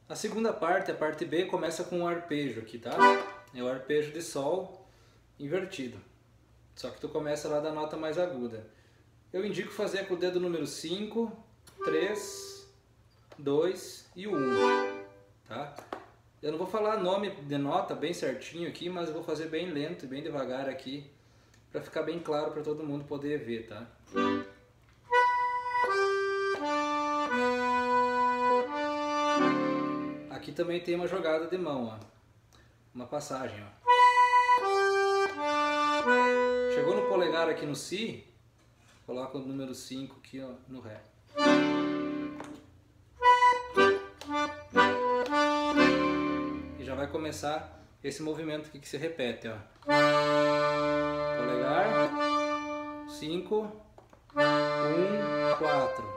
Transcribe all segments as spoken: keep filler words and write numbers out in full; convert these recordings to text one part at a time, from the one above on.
A segunda parte, a parte B, começa com um arpejo aqui, tá? É o arpejo de Sol invertido. Só que tu começa lá da nota mais aguda. Eu indico fazer com o dedo número cinco, três, dois e o um, tá? Eu não vou falar nome de nota bem certinho aqui, mas eu vou fazer bem lento e bem devagar aqui, para ficar bem claro para todo mundo poder ver, tá? Aqui também tem uma jogada de mão, ó. Uma passagem, ó. Chegou no polegar aqui no Si, coloca o número cinco aqui, ó, no Ré. E já vai começar esse movimento aqui que se repete, ó. Polegar, cinco, um, quatro.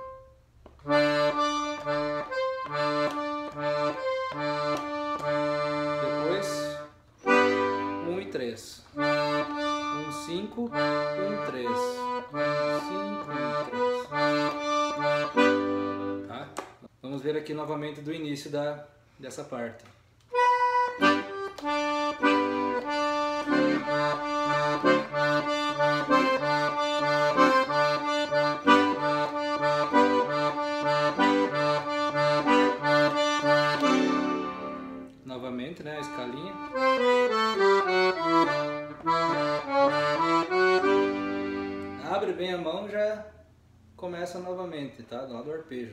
Depois, um e três. um, cinco, um, três. um, cinco, um, três. Tá? Vamos ver aqui novamente do início da, dessa parte. Novamente, né, a escalinha. Abre bem a mão, já começa novamente, tá? Do lado do arpejo.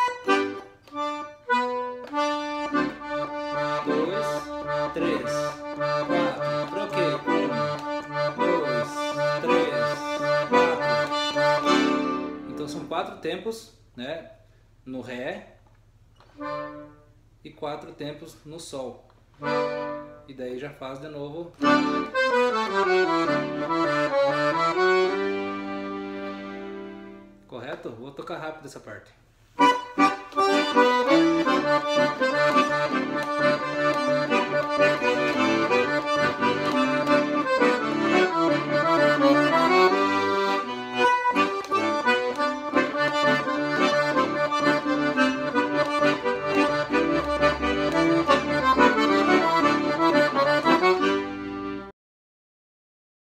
Dois, três, quatro, troquei. Um, dois, três, quatro. Então são quatro tempos, né? No Ré e quatro tempos no Sol. E daí já faz de novo. Correto? Vou tocar rápido essa parte.